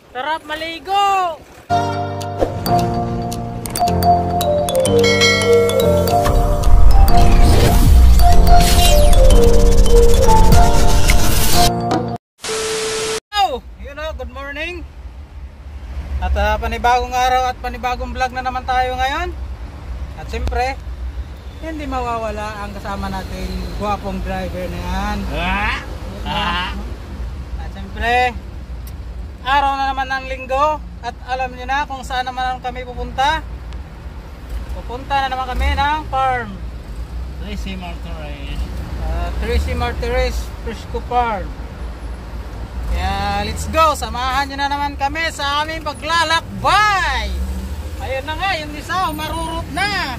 Sarap maligo! Good morning! At panibagong araw at panibagong vlog na naman tayo ngayon. At siyempre, hindi mawawala ang kasama nating guwapong driver na yan. At siyempre, araw na naman ng linggo. At alam niyo na kung saan naman kami pupunta. Pupunta na naman kami ng farm. Tracy Martires Frisco Farm. Kaya let's go, samahan nyo na naman kami sa aming paglalakbay. Ayun na nga, yung isa marurot na.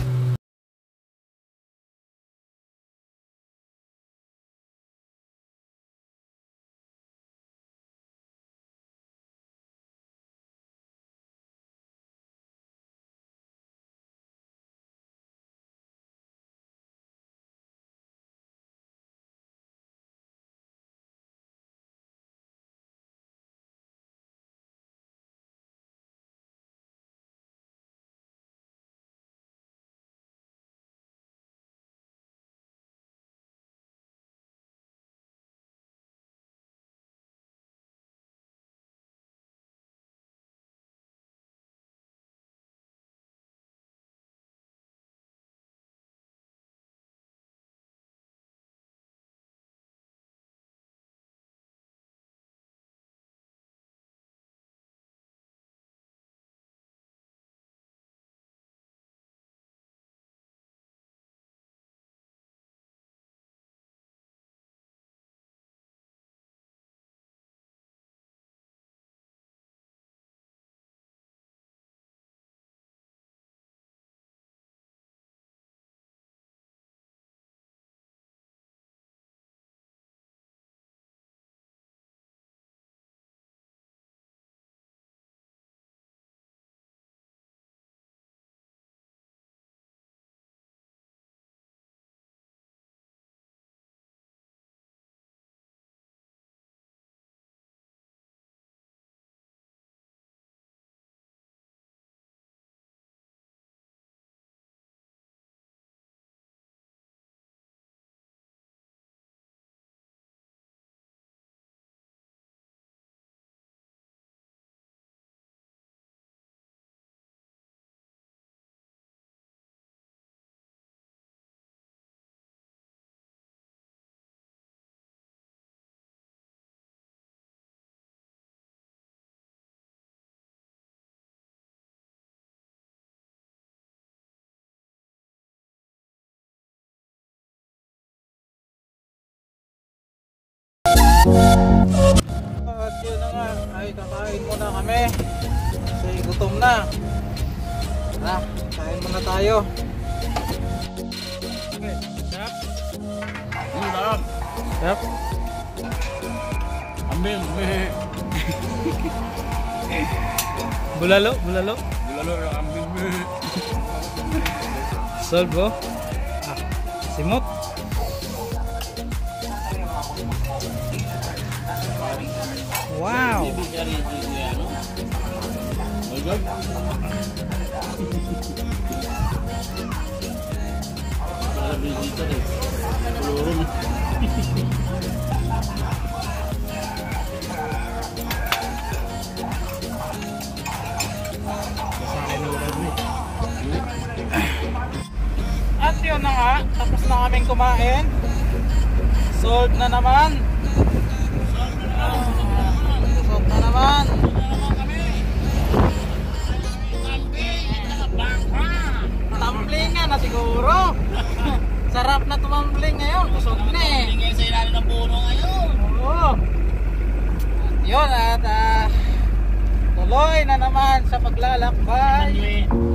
At yun na nga, ay kakain muna kami kasi gutom na. Tara, kain muna tayo. Okay, sarap? Sarap. Sarap? Ambil. Bulalo? Bulalo? Bulalo yang ambil. Solvo? Simot? Wow! At yun na nga, tapos na kaming kumain. Sold na naman. Sold na naman. Tumblingan na siguro. Sarap na tumambling ngayon. Busog na eh. Tingin sa ilalim ng puno ngayon. Oo. Yun at tuloy na naman sa paglalakbay.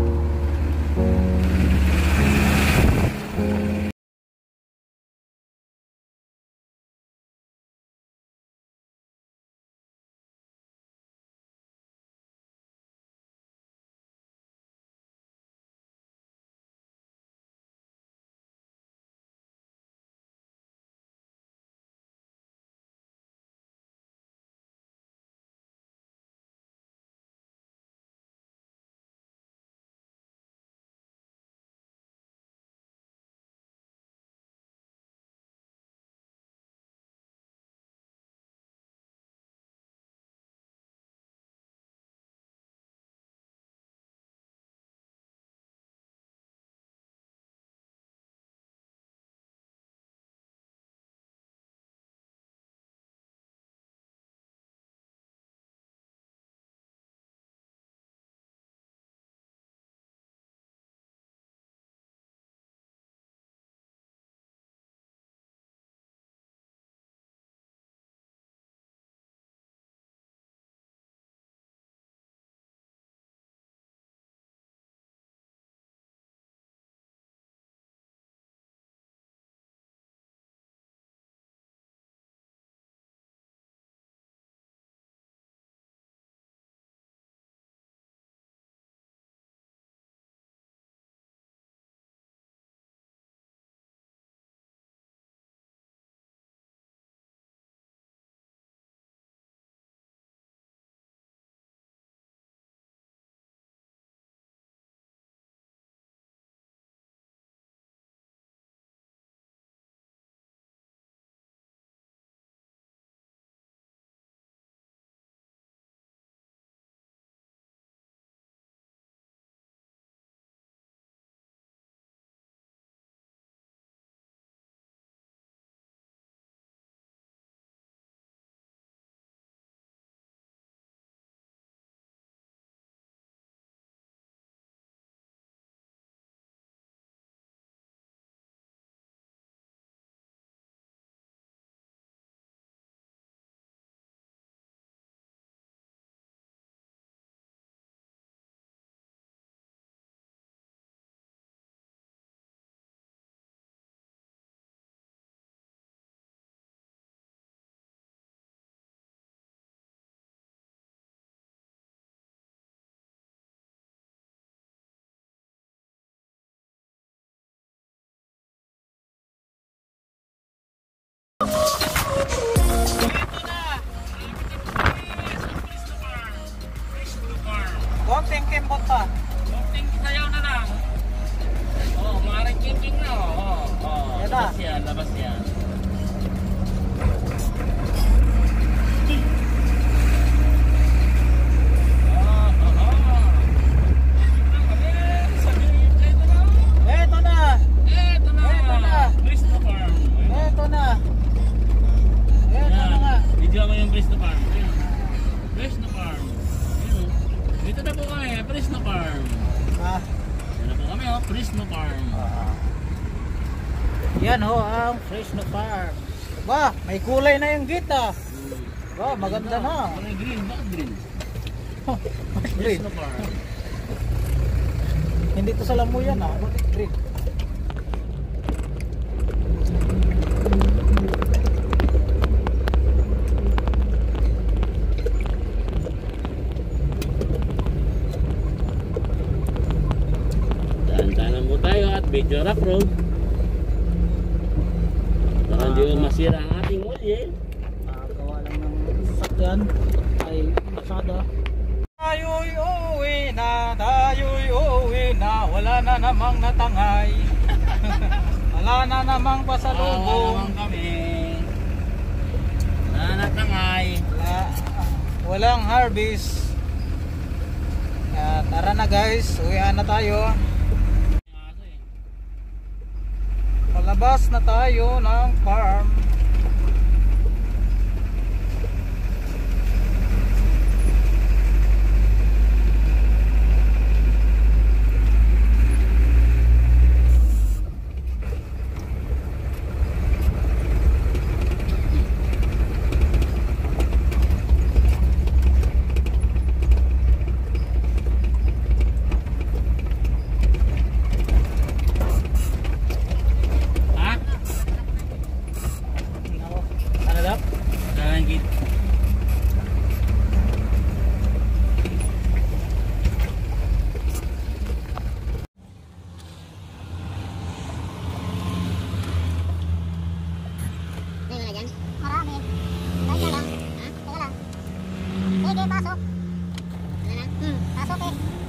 kembot pa. Konting sayaw na lang. Oh, maaaring king na. Oh. Yan na. Labas yan. Eto na. Bris na farm. Eto na. Eto na nga. Video mo yung Bris na farm. Bris na farm. Dito na po kami, Bris na farm. Ah. Dito na po kami, Bris na farm. Yan ho ang Fresno Farm. Ba, may kulay na yung gate ah. Ba, maganda na. Ano yung green? Bakit green? Green. Bris na farm. Hindi to sa lamuyan ah. Bakit green? Dahan-dahanan po tayo at video rock road. Baka hindi mo masira ang ating mulye. Gawa lang ng sasakyan ay masada. Tayo'y uuwi na, wala na namang natangay. Wala na namang pasalubong. Kami. Nanatangay. Walang harvest. Tara na guys, uwian na tayo. Palabas na tayo ng farm. Ano daw? Langit. Marami. Teka lang. Ha? Teka lang. Sige, pasok. Ano na? Pasok eh.